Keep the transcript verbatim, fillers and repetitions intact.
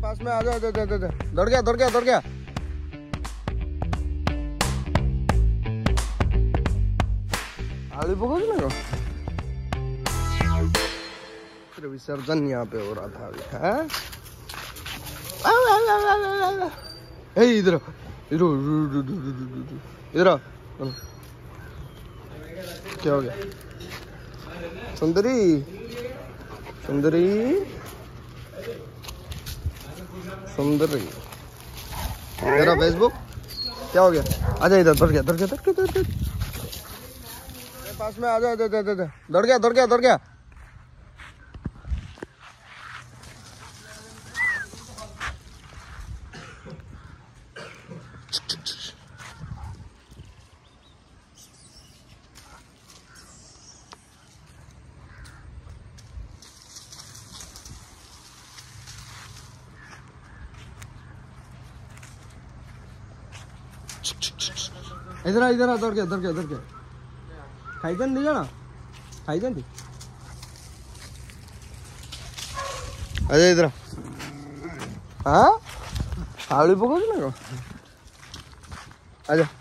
पास में आ जाओ, दे दे दे दे। दौड़ गया दौड़ गया दौड़ गया। आलू पकड़ लगा। फिर विसर्जन यहाँ पे हो रहा था अभी। हाँ इधर इधर इधर क्या हो गया? सुंदरी सुंदरी सुंदरी मेरा फेसबुक क्या हो गया? आजा इधर, दौड़ गया दौड़ गया दौड़ गया दौड़ गया। पास में आ जाओ, दे दे दे दे। दौड़ गया दौड़ गया दौड़ गया। इधर इधर दौड़ गया दौड़ गया दौड़ गया। खाई दें नहीं जाना, खाई दें थी। अजय इधर। हाँ आलू पकड़ लगा। आजा